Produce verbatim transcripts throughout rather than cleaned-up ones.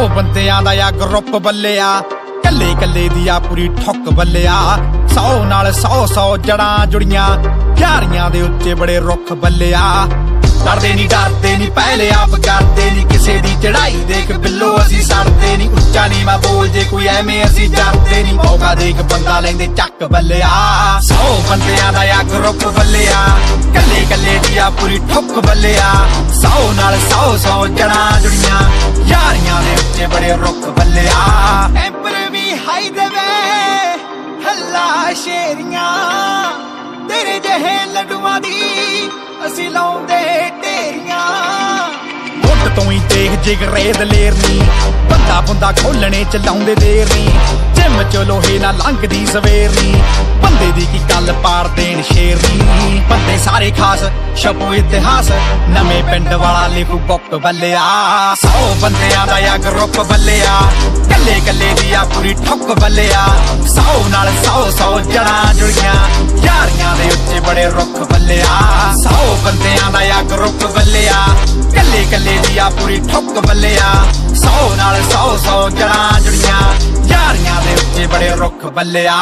ਬੰਦਿਆਂ ਦਾ ਆ ਗਰੁੱਪ ਬੱਲਿਆ, ਕੱਲੇ ਕੱਲੇ ਦੀ ਆ ਪੂਰੀ ਠੁੱਕ ਬੱਲਿਆ। ਸੌ ਨਾਲ ਸੌ ਸੌ ਜੜਾਂ ਜੁੜੀਆਂ, ਯਾਰੀਆਂ ਦੇ ਉੱਚੇ ਬੜੇ ਰੁੱਖ ਬੱਲਿਆ। ਡਰਦੇ ਨੀ ਡਰਦੇ ਨੀ ਪਹਿਲੇ ਆਪ ਕਰਦੇ ਨੀ, ਕਿਸੇ ਦੀ ਚੜਾਈ ਦੇਖ ਬਿੱਲੋ ਅਸੀਂ ਸੜਦੇ ਨੀ। ਉੱਚਾ ਨੀ ਮੈਂ ਬੋਲ ਜੇ ਕੋਈ ਐਵੇਂ ਅਸੀਂ ਡਰਦੇ ਨੀ, ਮੌਕਾ ਦੇਖ ਬੰਦਾ ਲੈਂਦੇ ਚੱਕ ਬੱਲਿਆ। ਸੌ ਬੰਦਿਆਂ ਦਾ ਆ ਗਰੁੱਪ ਬੱਲਿਆ, ਕੱਲੇ ਕੱਲੇ ਦੀ ਆ ਪੂਰੀ ਠੁੱਕ ਬੱਲਿਆ। ਸੌ ਨਾਲ ਸੌ ਸੌ ਜੜਾਂ ਜੁੜੀਆਂ, ਯਾਰੀਆਂ ਦੇ ਉੱਚੇ ਬੜੇ ਰੁੱਖ ਬੱਲਿਆ। ਐਂਪਰ ਵੀ ਹਾਈ ਦੇਵੇ ਹੱਲਾ ਸ਼ੇਰੀਆਂ, ਤੇਰੇ ਜਿਹੇ ਲੱਡੂਆਂ ਦੀ ਅਸੀਂ ਲਾਉਂਦੇ ਢੇਰੀਆਂ। ਮੁੱਢ ਤੋਂ ਹੀ ਦੇਖ ਜਿਗਰੇ ਦਲੇਰ ਨੀ, ਬੰਦਾ ਬੰਦਾ ਖੋਲਣੇ ਚ ਲਾਉਂਦੇ ਦੇਰ ਨੀ। ਜਿੰਮ ਚ ਲੋਹੇ ਨਾਲ ਲੰਘਦੀ ਸਵੇਰ ਨੀ, ਬੰਦੇ ਦੀ ਕੀ ਗੱਲ ਪਾਰ ਦੇਣ ਸ਼ੇਰ ਨੀ। ਬੰਦੇ ਸਾਰੇ ਖਾਸ ਛਪੂ ਇਤਿਹਾਸ, ਨਵੇਂ ਪਿੰਡ ਵਾਲਾ ਲਿਖੂ ਬੁੱਕ ਬੱਲਿਆ। ਸੌ ਬੰਦਿਆਂ ਦਾ ਆ ਗਰੁੱਪ ਬੱਲਿਆ, ਕੱਲੇ ਕੱਲੇ ਦੀ ਆ ਪੂਰੀ ਠੁੱਕ ਬੱਲਿਆ। ਸੌ ਨਾਲ ਸੌ ਸੌ ਜੜਾਂ ਜੁੜੀਆਂ, ਯਾਰੀਆਂ ਦੇ ਉੱਚੇ ਬੜੇ ਰੁੱਖ ਬੱਲਿਆ। ਸੌ ਬੰਦਿਆਂ ਦਾ ਆ ਗਰੁੱਪ ਬੱਲਿਆ, ਕੱਲੇ ਕੱਲੇ ਦੀ ਆ ਪੂਰੀ ਠੁੱਕ ਬੱਲਿਆ। ਸੌ ਨਾਲ ਸੌ ਸੌ ਜੜਾਂ ਜੁੜੀਆਂ, ਯਾਰੀਆਂ ਦੇ ਉੱਚੇ ਬੜੇ ਰੁੱਖ ਬੱਲਿਆ।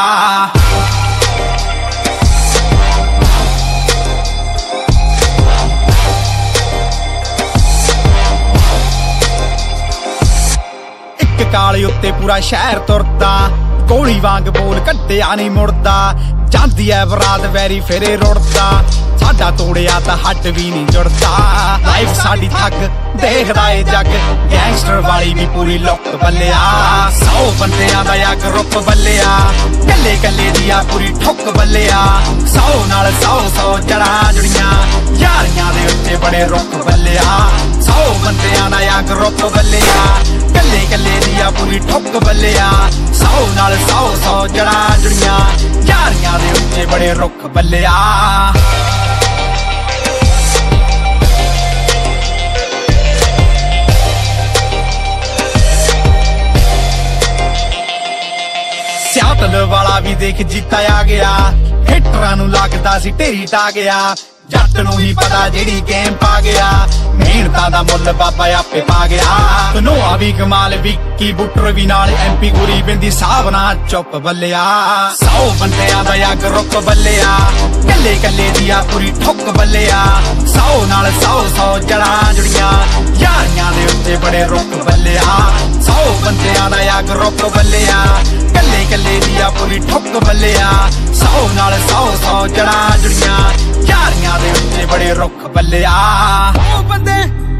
ਇੱਕ ਕਾਲੇ ਉੱਤੇ ਪੂਰਾ ਸ਼ਹਿਰ ਤੁਰਦਾ, ਗੋਲੀ ਵਾਂਗ ਬੋਲ ਕੱਢਿਆ ਨਹੀਂ ਮੁੜਦਾ। ਜਾਂਦੀ ਐ ਬਰਾਤ ਵੈਰੀ ਫੇਰੇ ਰੁੜਦਾ, ਸਾਡਾ ਤੋੜਿਆ ਤਾਂ ਹੱਡ ਵੀ ਨਹੀਂ ਜੁੜਦਾ। ਲਾਈਫ ਸਾਡੀ ਥੱਕ ਦੇਖਦਾ ਏ ਜੱਗ, ਗੈਂਗਸਟਰ ਵਾਲੀ ਵੀ ਪੂਰੀ ਲੁੱਕ ਬੱਲਿਆ। ਸੌ ਬੰਦਿਆਂ ਦਾ ਆ ਗਰੁੱਪ ਬੱਲਿਆ, ਕੱਲੇ ਕੱਲੇ ਦੀ ਆ ਪੂਰੀ ਠੁੱਕ ਬੱਲਿਆ। ਸੌ ਨਾਲ ਸੌ ਸੌ ਜੜਾਂ ਜੁੜੀਆਂ, ਯਾਰੀਆਂ ਦੇ ਉੱਤੇ ਬੜੇ ਰੁੱਖ ਬੱਲਿਆ। ਸੌ ਬੰਦਿਆਂ ਦਾ ਆ ਗਰੁੱਪ ਬੱਲਿਆ, ਕੱਲੇ ਕੱਲੇ ਦੀ ਆ ਪੂਰੀ ਠੁੱਕ ਬੱਲਿਆ। ਸੌ ਨਾਲ ਸੌ ਸੌ ਜੜਾਂ ਜੁੜੀਆਂ, ਯਾਰੀਆਂ ਦੇ ਉੱਤੇ ਬੜੇ ਰੁੱਖ ਬੱਲਿਆ। ਸਿਆਟਲ ਵਾਲਾ ਵੀ ਦੇਖ ਜੀਤਾ ਆ ਗਿਆ, ਹਿੱਟਰਾਂ ਨੂੰ ਲੱਗਦਾ ਸੀ ਢੇਰੀ ਟਾ ਗਿਆ। ਜੱਟ ਨੂੰ ਹੀ ਪਤਾ ਜਿਹੜੀ ਗੇਮ ਪਾ ਗਿਆ, ਮਿਹਨਤਾਂ ਦਾ ਮੁੱਲ ਬਾਬਾ ਆਪੇ ਪਾ ਗਿਆ। ਧਨੋਆ ਵੀ ਕਮਾਲ ਵਿੱਕੀ ਬੁੱਟਰ ਵੀ ਨਾਲ, ਐਮਪੀ ਗੁਰੀ ਬਿੰਦੀ ਸਾਹਬ ਨਾ ਚੁੱਪ ਬੱਲਿਆ। ਸੌ ਬੰਦਿਆਂ ਦਾ ਆ ਗਰੁੱਪ ਬੱਲਿਆ, ਕੱਲੇ ਕੱਲੇ ਦੀ ਆ ਪੂਰੀ ਠੁੱਕ ਬੱਲਿਆ। ਸੌ ਨਾਲ ਸੌ ਸੌ ਜੜਾਂ ਜੁੜੀਆਂ, ਯਾਰੀਆਂ ਦੇ ਉੱਤੇ ਬੜੇ ਰੁੱਖ ਬੱਲਿਆ। ਸੌ ਬੰਦਿਆਂ ਦਾ ਆ ਗਰੁੱਪ ਬੱਲਿਆ, ਕੱਲੇ ਕੱਲੇ ਦੀ ਆ ਪੂਰੀ ਠੁੱਕ ਬੱਲਿਆ। ਸੌ ਨਾਲ ਸੌ ਸੌ ਜੜਾਂ ਜੁੜੀਆਂ, ਯਾਰੀਆਂ ਦੇ ਉੱਤੇ ਬੜੇ ਰੁੱਖ ਬੱਲਿਆ। ਸੌ ਬੰਦੇ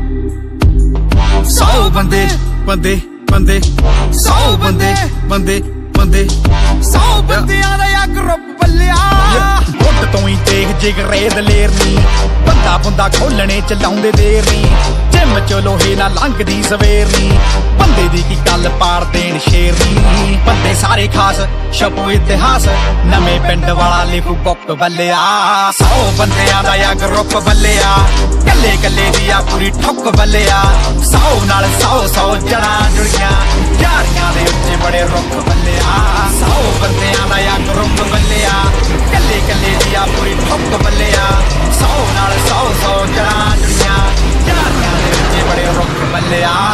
ਸੌ ਬੰਦੇ ਬੰਦੇ ਬੰਦੇ ਸੌ ਬੰਦੇ ਬੰਦੇ ਬੰਦੇ ਸੌ ਬੰਦਿਆਂ ਦਾ ਆ ਗਰੁੱਪ ਬੱਲਿਆ। ਮੁੱਢ ਤੋਂ ਹੀ ਦੇਖ ਜਿਗਰੇ ਦਲੇਰ ਨੀ, ਬੰਦਾ ਬੰਦਾ ਖੋਲਣੇ ਚ ਲਾਉਂਦੇ ਦੇਰ ਨੀ। ਜਿੰਮ ਚ ਲੋਹੇ ਨਾਲ ਲੰਘਦੀ ਸਵੇਰ ਨੀ, ਬੰਦੇ ਦੀ ਕੀ ਗੱਲ ਪਾਰ ਦੇਣ ਸ਼ੇਰ ਨੀ। ਬੰਦੇ ਸਾਰੇ ਖਾਸ ਛਪੂ ਇਤਿਹਾਸ, ਨਵੇਂ ਪਿੰਡ ਵਾਲਾ ਲਿਖੂ ਬੁੱਕ ਬੱਲਿਆ। ਸੌ ਬੰਦਿਆਂ ਦਾ ਆ ਗਰੁੱਪ ਬੱਲਿਆ, ਕੱਲੇ ਕੱਲੇ ਦੀ ਆ ਪੂਰੀ ਠੁੱਕ ਬੱਲਿਆ। ਸੌ ਨਾਲ ਸੌ ਸੌ ਜੜਾਂ ਜੁੜੀਆਂ, ਯਾਰੀਆਂ ਦੇ ਉੱਤੇ ਬੜੇ ਰੁੱਖ ਬੱਲਿਆ। ਸੌ ਬੰਦਿਆਂ ਦਾ ਆ ਗਰੁੱਪ ਬੱਲਿਆ, ਕੱਲੇ ਕੱਲੇ ਦੀ ਆ ਪੂਰੀ ਠੁੱਕ ਬੱਲਿਆ। ਸੌ ਨਾਲ ਸੌ ਸੌ ਜੜਾਂ ਜੁੜੀਆਂ, ਯਾਰੀਆਂ ਦੇ ਉੱਤੇ ਬੜੇ ਰੁੱਖ ਬੱਲਿਆ।